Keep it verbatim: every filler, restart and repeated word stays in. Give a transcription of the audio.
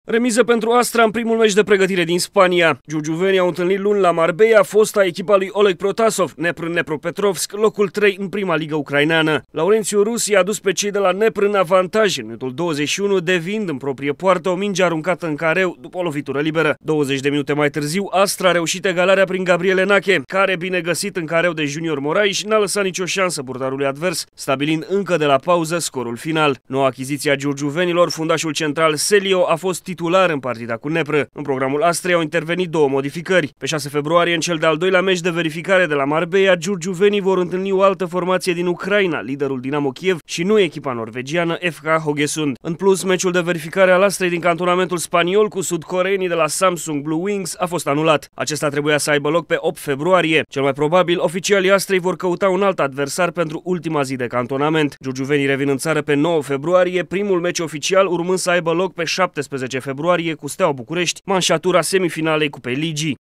Remiză pentru Astra în primul meci de pregătire din Spania. Giurgiuvenii au întâlnit luni la Marbella fosta echipa lui Oleg Protasov, Dnepr Dnepropetrovsk, locul trei în prima ligă ucraineană. Laurențiu Rus i-a dus pe cei de la Dnepr în avantaj în minutul douăzeci și unu, devind în proprie poartă o minge aruncată în careu după o lovitură liberă. douăzeci de minute mai târziu, Astra a reușit egalarea prin Gabriel Enache, care, bine găsit în careu de Junior Moraes, n-a lăsat nicio șansă portarului advers, stabilind încă de la pauză scorul final. Noua achiziție a giurgiuvenilor, fundașul central Selio, a fost titular în partida cu Dnepr. În programul Astrei au intervenit două modificări. Pe șase februarie, în cel de-al doilea meci de verificare de la Marbella, giurgiuvenii vor întâlni o altă formație din Ucraina, liderul Dinamo Kiev, și nu echipa norvegiană F K Haugesund. În plus, meciul de verificare al Astrei din cantonamentul spaniol cu sudcoreenii de la Samsung Blue Wings a fost anulat. Acesta trebuia să aibă loc pe opt februarie. Cel mai probabil, oficialii Astrei vor căuta un alt adversar pentru ultima zi de cantonament. Giurgiuvenii revin în țară pe nouă februarie, primul meci oficial urmând să aibă loc pe șaptesprezece februarie cu Steaua București, manșatura semifinalei Cupei Ligii.